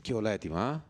και όλα έτοιμα.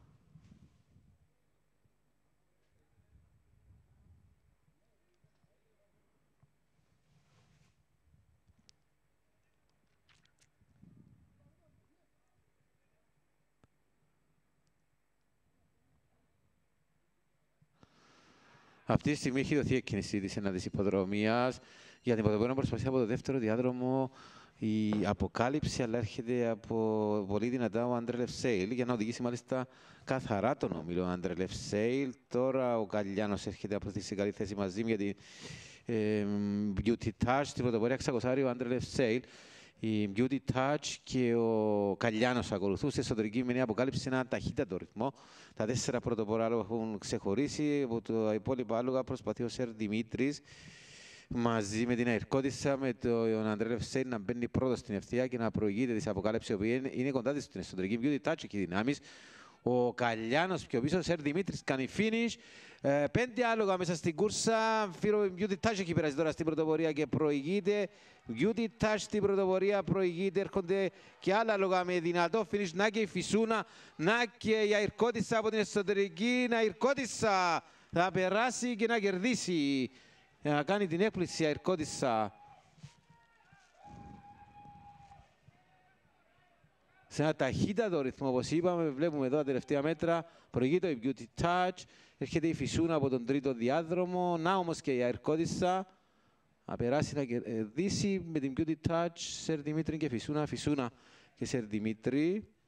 Αυτή τη στιγμή έχει δοθεί εκκίνηση της ένατης υποδρομίας για την πρωτοπορία προσπαθία από το δεύτερο διάδρομο η αποκάλυψη, αλλά έρχεται από πολύ δυνατά ο Άντρε Λευσέιλ για να οδηγήσει μάλιστα καθαρά τον όμιλο Άντρε Λευσέιλ. Τώρα ο Καλιάνος έρχεται από τη καλή θέση μαζί για την Beauty Touch. Στην πρωτοπορία ξακοσάρει ο Άντρε Λευσέιλ. Η Beauty Touch και ο Καλιάνος ακολουθούν. Σε εσωτερική μηνύα αποκάλυψη σε ένα ταχύτατο ρυθμό. Τα 4 πρωτοπορά άλογα έχουν ξεχωρίσει. Από τα υπόλοιπα άλογα προσπαθεί ο Σερ Δημήτρης μαζί με την Αερκότισσα, με τον Άντρε Λευσέιλ να μπαίνει πρώτο στην ευθεία και να προηγείται της αποκάλυψης, η οποία είναι κοντά της στην εσωτερική Beauty Touch και δυνάμεις. Ο Καλιάνος πιο πίσω, ο Σερ Δημήτρης κάνει finish. 5 άλογα μέσα στην κούρσα. Φίλο Beauty Touch έχει περάσει τώρα στην πρωτοπορία και προηγείται. Beauty Touch στην πρωτοπορία προηγείται. Έρχονται και άλλα άλογα με δυνατό finish. Να και η Φυσούνα, να και η Αερκότισσα από την εσωτερική. Η Αερκότισσα θα περάσει και να κερδίσει. Να κάνει την έκπληξη η Αερκότισσα. Σε ένα ταχύτατο ρυθμό, όπως είπαμε, βλέπουμε εδώ τα τελευταία μέτρα. Προηγείται η Beauty Touch, έρχεται η Φυσούνα από τον τρίτο διάδρομο. Να όμως και η Αερκότισσα να περάσει να κερδίσει με την Beauty Touch. Σερ Δημήτρη και Φυσούνα, Φυσούνα και Σερ Δημήτρη.